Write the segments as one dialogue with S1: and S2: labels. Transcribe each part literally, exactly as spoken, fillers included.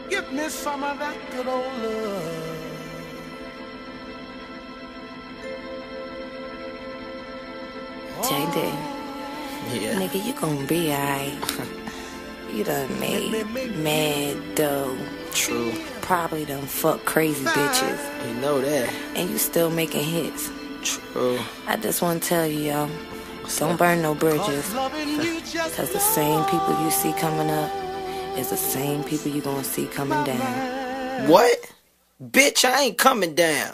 S1: Give me some of that good old love.
S2: J D,
S3: Yeah.
S2: nigga, you gon' be alright. You done made mad dough.
S3: True.
S2: Probably done fuck crazy bitches.
S3: You know that.
S2: And you still making hits.
S3: True.
S2: I just wanna tell you, y'all, don't burn no bridges. Cause the same people you see coming up is the same people you gonna see coming down.
S3: What? Bitch, I ain't coming down.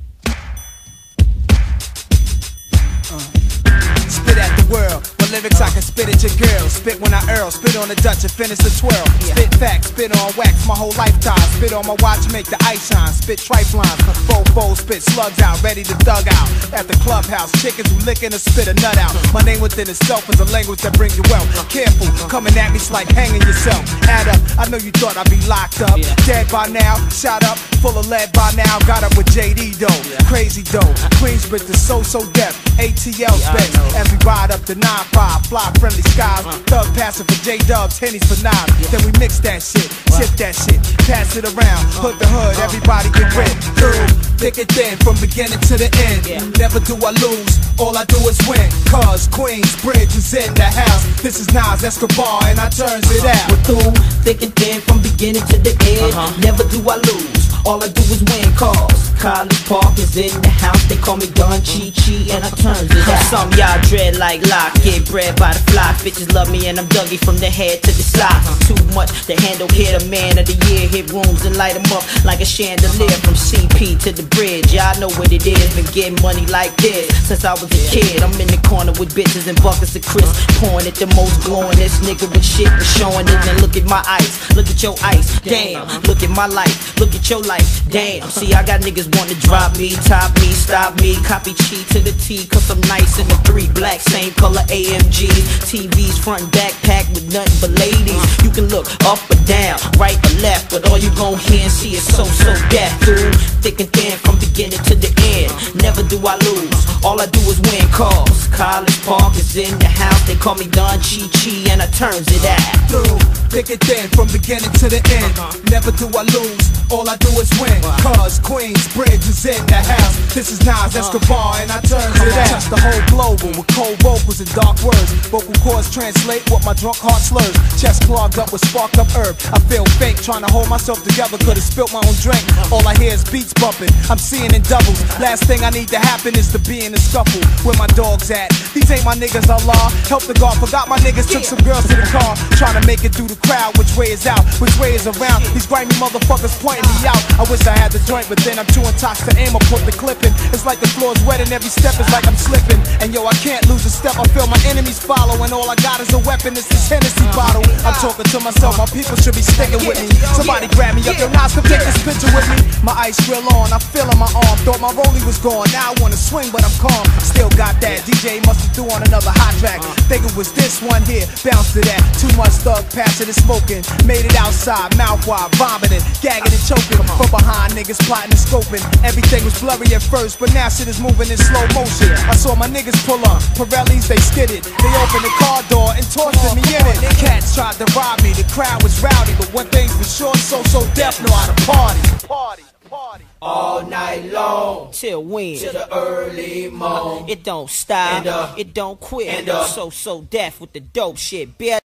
S4: Spit at the world, my lyrics I can spit at your girl. Spit when I earl, spit on the Dutch and finish the twirl. Spit facts, spit on wax my whole lifetime. Spit on my watch, make the ice shine. Spit tripe lines, fofo, spit slugs out, ready to thug out. At the clubhouse, chickens who lickin' to spit a nut out. My name within itself is a language that brings you wealth. Careful, coming at me's like hanging yourself. Add up, I know you thought I'd be locked up. Dead by now, shot up, full of lead by now. Got up with J D though, crazy though. Queensbridge is so so deaf. A T L specs, as we ride up the nine five, fly friendly skies. Thug passing for J Dubs, Hennies for nine. Then we mix that shit, shift that shit, pass it around, put the hood, everybody get rid. Through thick and thin, from beginning to the end. Never do I lose, all I do is win. Cause Queensbridge is in the house. This is Nas Escobar and I turns it out.
S5: We're through, thick and thin, from beginning to the end. Never do I lose, all I do is win. Cause College Park is in the house. They call me Don Chi Chi and I turns it out. Some y'all dread like lock, get bred by the fly. Bitches love me and I'm Dougie from the head to the side. Too much to handle, hit a man of the year. Hit rooms and light them up like a chandelier. From C P to the bridge, y'all know what it is. Been getting money like this since I was a kid. I'm in the corner with bitches and buckets of Chris, pouring it the most glowing. This nigga with shit was showing it. And look at my ice, look at your ice, damn. Look at my life, look at your life, damn. See, I got niggas want to drop me, top me, stop me, copy cheat to the T, cause I'm nice in the three black, same color A M Gs. T Vs front and backpack with nothing but ladies. You can look up or down, right or left, but all you gon' hear and see is so so death. Dude, thick and thin, from beginning to the end. Never do I lose, all I do is win. Cause College Park is in the house. They call me Don Chi Chi and I turns it out.
S4: Through thick and thin, from beginning to the end. Never do I lose, all I do is win. Cause Queensbridge is in the house. This is Nas Escobar and I turns it out. Touch the whole global with cold vocals and dark words. Vocal cords translate what my drunk heart slurs. Chest clogged up with sparked up herb. I feel fake trying to hold myself together. Could've spilt my own drink. All I hear is beats bumping. I'm seeing in doubles. Last thing I need to happen is to be in a scuffle. Where my dogs at? These ain't my niggas, Allah. Help the God. Forgot my niggas. Took some girls to the car. Trying to make it through the crowd. Which way is out? Which way is around? These grimy motherfuckers pointing me out. I wish I had the joint, but then I'm too intoxicated to aim or put the clip in. It's like the floor's wet and every step is like I'm slipping. And yo, I can't lose a step. I feel my enemies follow, and all I got is a weapon. It's this Hennessy bottle. I'm talking to myself. My people should be sticking with me. Somebody grab me up. Yo, Nas, come take this picture with me. My ice grill on. I feel on my arm. Thought my rollie was gone. Now I wanna swing, but I'm calm. Still got that. D J must have threw on another hot track. Think it was this one here. Bounce to that. Too much thug passing and smoking. Made it outside. Mouth wide. Vomiting. Gagging and choking. From behind niggas plotting and scoping. Everything was blurry at first, but now shit is moving in slow motion. I saw my niggas pull up. Pirellis, they skidded. They opened the car door and tossed me in it. Cats tried to rob me. The crowd was rowdy, but one thing's for sure, so so deaf know how to party. Party, party.
S5: All night long, till when?
S3: To the early morning.
S5: It don't stop,
S3: And, uh,
S5: it don't quit.
S3: and, uh,
S5: so so deaf with the dope shit.